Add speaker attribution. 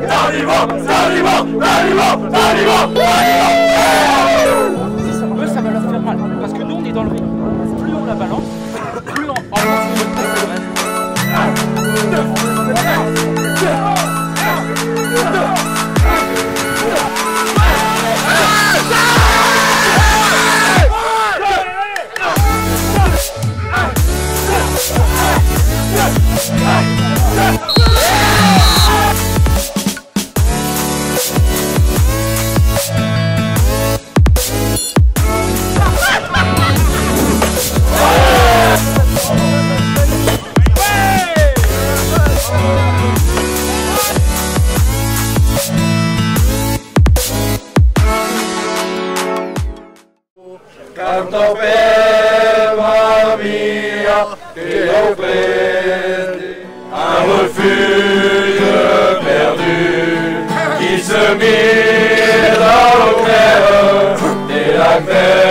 Speaker 1: Eux, ça va leur faire mal. Parce que nous, on est dans le ring. Plus on la balance, plus on
Speaker 2: Canto per mia che offrete un refuge perdu qui se mire dans l'eau claire des lacs verts.